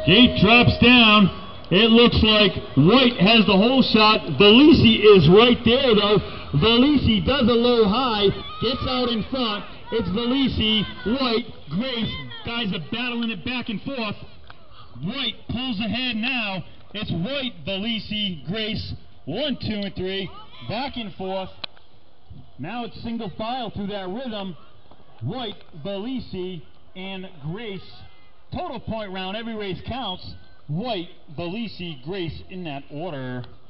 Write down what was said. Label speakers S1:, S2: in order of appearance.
S1: Gate drops down. It looks like White has the whole shot. Valisi is right there, though. Valisi does a low high, gets out in front. It's Valisi, White, Grace. Guys are battling it back and forth. White pulls ahead now. It's White, Valisi, Grace. 1, 2, and 3. Back and forth. Now it's single file through that rhythm. White, Valisi, and Grace. Total point round, every race counts. White, Valisi, Grace in that order.